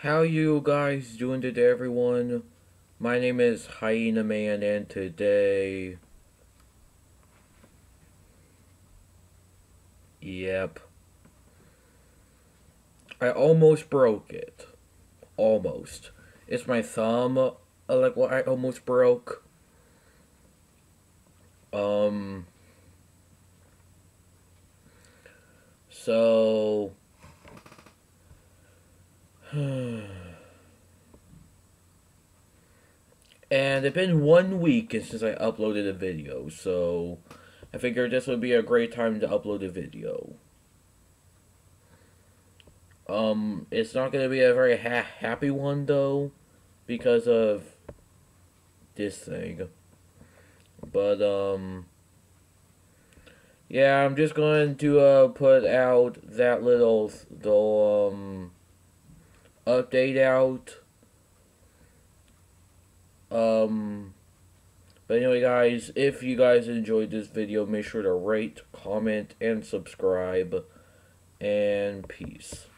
How you guys doing today, everyone? My name is Hyena Man, and today, yep, I almost broke it. Almost. It's my thumb, like what I almost broke. Um, so, and it's been 1 week since I uploaded a video, so I figured this would be a great time to upload a video. It's not gonna be a very happy one though, because of this thing. But yeah, I'm just going to put out that little update out. Um, but anyway, guys, if you guys enjoyed this video, make sure to rate, comment, and subscribe. And peace.